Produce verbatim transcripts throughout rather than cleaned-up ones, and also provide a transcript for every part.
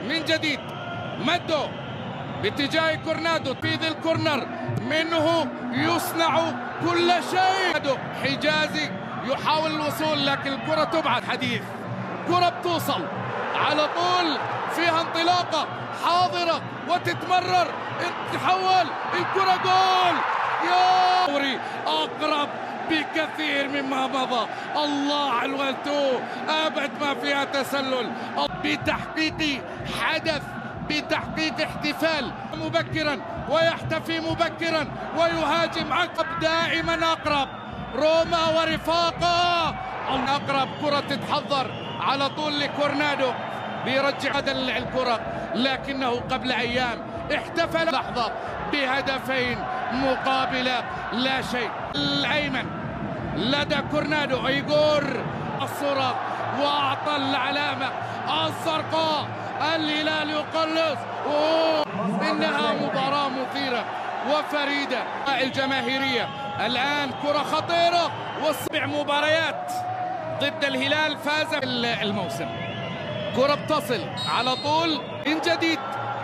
من جديد مدو باتجاه كورنادو في ذي الكورنر، منه يصنع كل شيء. حجازي يحاول الوصول لكن الكرة تبعد. حديث كرة بتوصل على طول، فيها انطلاقة حاضرة وتتمرر، تحول الكرة جول. يا أقرب بكثير مما مضى. الله على الوالتو، أبعد ما فيها تسلل. بتحقيق حدث، بتحقيق احتفال مبكرا ويحتفي مبكرا ويهاجم عقب. دائما أقرب روما ورفاقه. أقرب كرة تتحضر على طول لكورنادو، بيرجع هذا الكرة لكنه قبل أيام احتفل لحظة بهدفين مقابل لا شيء. الأيمن لدى كورنادو، إيغور الصورة وأعطى العلامة الزرقاء. الهلال يقلص. أوه. إنها مباراة مثيرة وفريدة الجماهيرية. الآن كرة خطيرة، وسبع مباريات ضد الهلال فاز الموسم. كرة بتصل على طول من جديد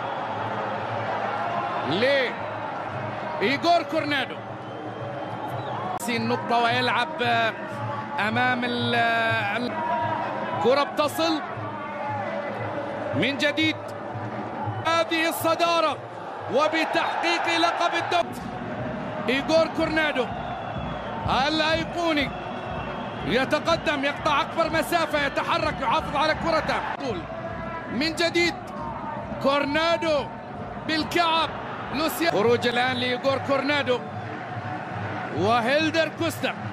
ليه إيغور كورنادو. النقطة ويلعب أمام الكرة بتصل من جديد. هذه الصدارة وبتحقيق لقب الدوري. إيغور كورنادو الأيقوني يتقدم، يقطع أكبر مسافة، يتحرك، يحافظ على كرته من جديد. كورنادو بالكعب. لوسيا خروج الآن لإيغور كورنادو وهيلدر كوستا.